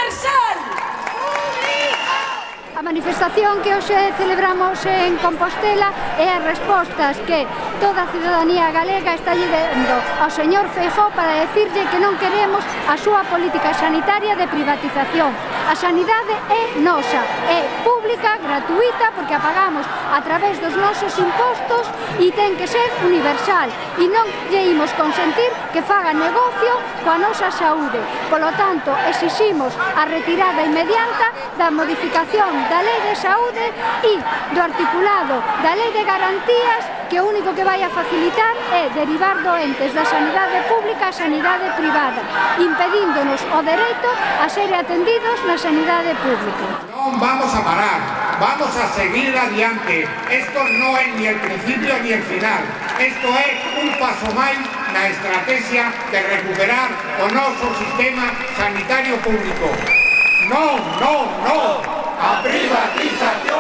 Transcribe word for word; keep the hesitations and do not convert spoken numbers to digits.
universal. A manifestación que hoxe celebramos en Compostela é as respostas que toda a ciudadanía galega está lle dando ao señor Feijóo para decirlle que non queremos a súa política sanitaria de privatización. A sanidade é nosa, é pública, gratuita, porque a pagamos a través dos nosos impostos e ten que ser universal. E non lle imos consentir que faga negocio coa nosa saúde. Polo tanto, exiximos a retirada inmediata da modificación da Lei de Saúde e do articulado da Lei de Garantías, que o único que vai a facilitar é derivar doentes da sanidade pública a sanidade privada, impedíndonos o dereito a ser atendidos na sanidade pública. Non vamos a parar, vamos a seguir adiante. Esto no é ni el principio ni el final. Esto é un paso máis na estrategia de recuperar o noso sistema sanitario público. Non, non, non, a privatización.